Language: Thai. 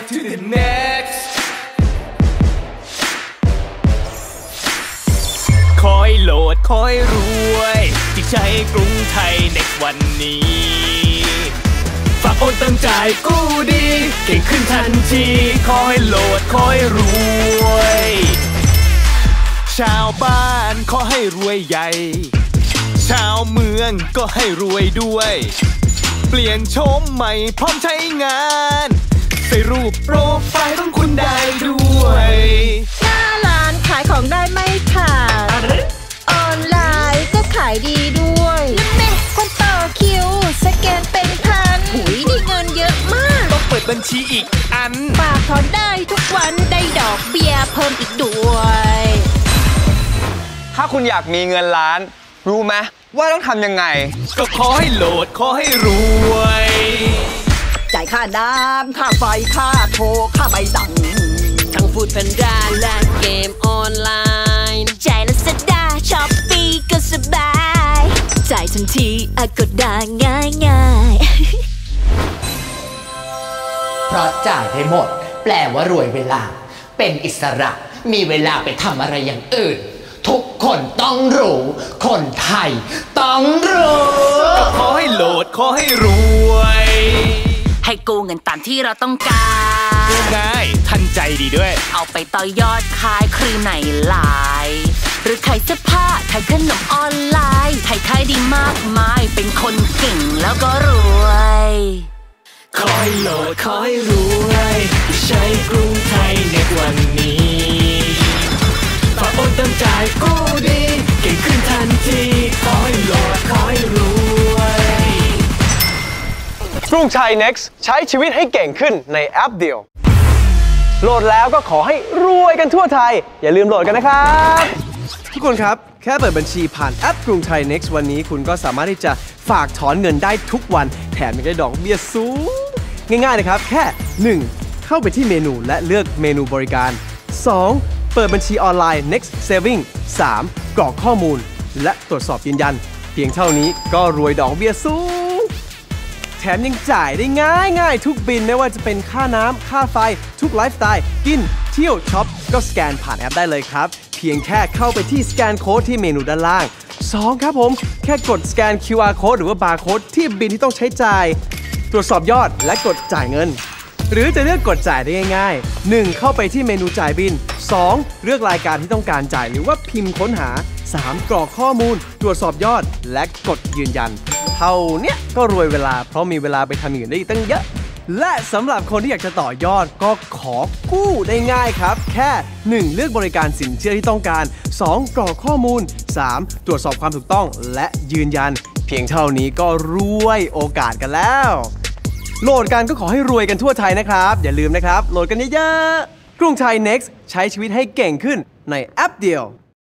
to the next คอยโหลดคอยรวยที่ใช้กรุงไทยในวันนี้ฝากโอนเติมจ่ายกู้ดีเก่งขึ้นทันทีคอยโหลดคอยรวยชาวบ้านขอให้รวยใหญ่ชาวเมืองก็ให้รวยด้วยเปลี่ยนโฉมใหม่พร้อมใช้งานใส่รูปโปรไฟล์ของคุณได้ด้วยหน้าร้านขายของได้ไม่ขาดออนไลน์ก็ขายดีด้วยแล้วแม่คนต่อคิวสแกนเป็นพันหุยได้เงินเยอะมากต้องเปิดบัญชีอีกอันฝากถอนได้ทุกวันได้ดอกเบี้ยเพิ่มอีกด้วยถ้าคุณอยากมีเงินล้านรู้ไหมว่าต้องทำยังไงก็ขอให้โหลดขอให้รวยจ่ายค่าน้ำค่าไฟค่าโทรค่าใบสั่งทั้งฟูดแพนด้าและเกมออนไลน์จ่ายลาซาด้าช้อปปี้ก็สบายจ่ายทันทีก็ได้ง่ายเพราะจ่ายได้หมดแปลว่ารวยเวลาเป็นอิสระมีเวลาไปทำอะไรอย่างอื่นทุกคนต้องรู้คนไทยต้องรู้ก็ขอให้โหลดขอให้รวยให้กู้เงินตามที่เราต้องการง่ายทันใจดีด้วยเอาไปต่อยอดขายครีมไหนหลายหรือขายเสื้อผ้าขายขนมออนไลน์ขายดีมากมายเป็นคนเก่งแล้วก็รวยขอให้โหลดขอให้รวยใช้กรุงไทยในวันนี้ฝากโอนเติมจ่ายกู้ดีเก่งขึ้นทันทีขอให้โหลดขอให้รวยกรุงไทย Next ใช้ชีวิตให้เก่งขึ้นในแอปเดียวโหลดแล้วก็ขอให้รวยกันทั่วไทยอย่าลืมโหลดกันนะครับทุกคนครับแค่เปิดบัญชีผ่านแอปกรุงไทย Next วันนี้คุณก็สามารถที่จะฝากถอนเงินได้ทุกวันแถมยังได้ดอกเบี้ยสูงง่ายๆนะครับแค่ 1. เข้าไปที่เมนูและเลือกเมนูบริการ 2. เปิดบัญชีออนไลน์ Next Saving 3. กรอกข้อมูลและตรวจสอบยืนยันเพียงเท่านี้ก็รวยดอกเบี้ยสูงแถมยังจ่ายได้ง่ายๆทุกบิลไม่ว่าจะเป็นค่าน้ำค่าไฟทุกไลฟ์สไตล์กินเที่ยวช็อปก็สแกนผ่านแอปได้เลยครับเพียงแค่เข้าไปที่สแกนโค้ดที่เมนูด้านล่าง 2. ครับผมแค่กดสแกน QR Code หรือว่าบาร์โค้ดที่บิลที่ต้องใช้จ่ายตรวจสอบยอดและกดจ่ายเงินหรือจะเลือกกดจ่ายได้ง่ายๆ 1. เข้าไปที่เมนูจ่ายบิล 2. เลือกรายการที่ต้องการจ่ายหรือว่าพิมพ์ค้นหา 3. กรอกข้อมูลตรวจสอบยอดและกดยืนยันเท่านี้ก็รวยเวลาเพราะมีเวลาไปทำอย่างอื่นได้อีกตั้งเยอะและสำหรับคนที่อยากจะต่อยอดก็ขอกู้ได้ง่ายครับแค่ 1. เลือกบริการสินเชื่อที่ต้องการ 2. กรอกข้อมูล 3. ตรวจสอบความถูกต้องและยืนยันเพียงเท่านี้ก็รวยโอกาสกันแล้วโหลดกันก็ขอให้รวยกันทั่วไทยนะครับอย่าลืมนะครับโหลดกันเยอะๆกรุงไทย Next ใช้ชีวิตให้เก่งขึ้นในแอปเดียว